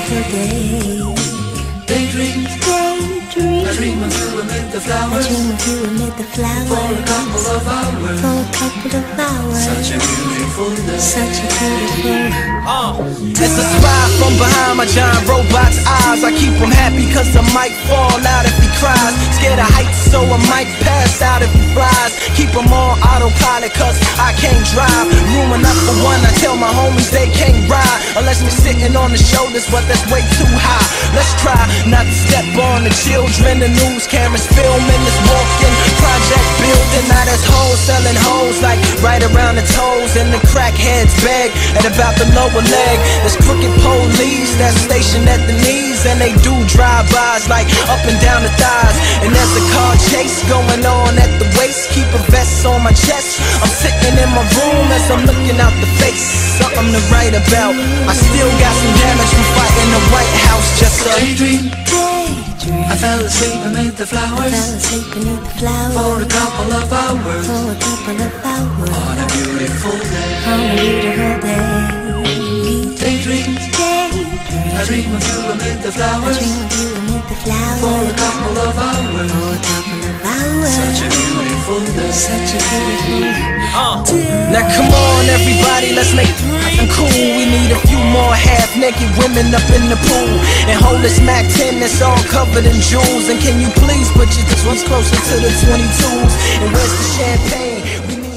day. Daydream, daydream. I dream of you amid the flowers. I dream of you amid the flowers. For a couple of hours. For a couple of hours. Such a beautiful day. Such a beautiful. It's a smile from behind my giant robot's eyes. I keep him happy cause I might fall out if he cries. Scared of heights so I might pass out if he flies. Keep him on autopilot cause I can't drive. Room enough for one, I tell my homies they can't ride unless we're sitting on the shoulders, but that's way too high. Let's try not to step on the children. The news cameras filming this walking project building. Now there's hoes selling hoes like right around the toes, and the crackheads beg at about the lower leg. There's crooked police that's stationed at the knees, and they do drive-bys like up and down the thighs. And there's a car chase going on at the waist. Keep a vest on my chest. I'm sitting in my room as I'm looking out the face. Something to write about. I still got some damage from fighting the White House. Just a daydream. I fell asleep amid the flowers. For a couple of hours. On a beautiful day. Daydream. I dream of you amid the flowers. For a couple of hours. Such a beautiful day. Now come on everybody, let's make it cool. We need a few more half-naked women up in the pool, and hold this Mac 10 that's all covered in jewels. And can you please put your this one's closer to the 22s? And where's the champagne? We need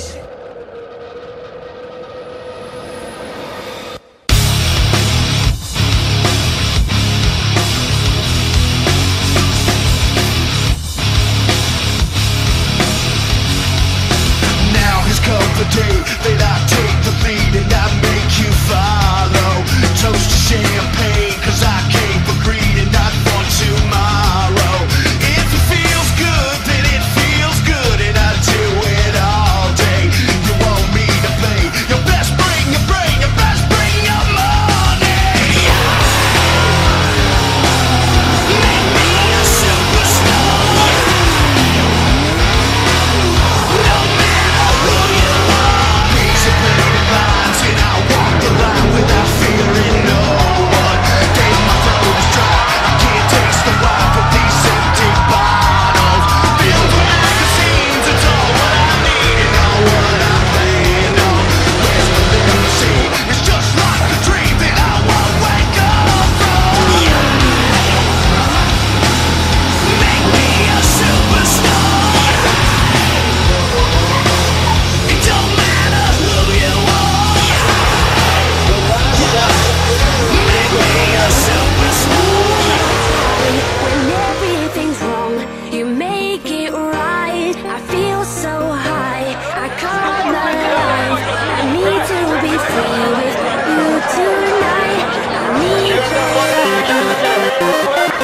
the day that I take the lead and I make you follow. Toast to champagne, cause I came for greed and not for tomorrow. If it feels good, then it feels good, and I do it all day. You want me to play? You best bring your brain, you best bring your money. Make me a superstar. No matter who you and I walk the line without fearing no one. Damn, my throat is dry, I can't taste the wine from these empty bottles. Filled with magazines, it's all what I need and all what I'm playing on. Where's the limousine? It's just like a dream that I won't wake up from. Make me a superstar. It don't matter who you are. When everything's wrong, you make it right. I feel so high, I come alive. I need to be free with you tonight. I need your love.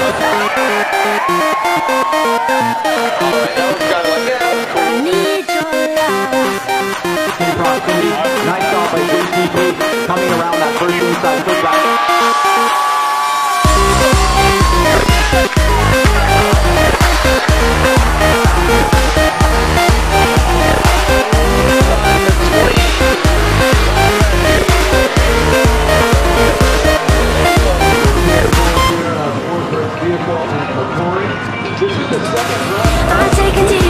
I need your love. Proximity, nice stop by JCP, coming around that first inside putback. I'm taking to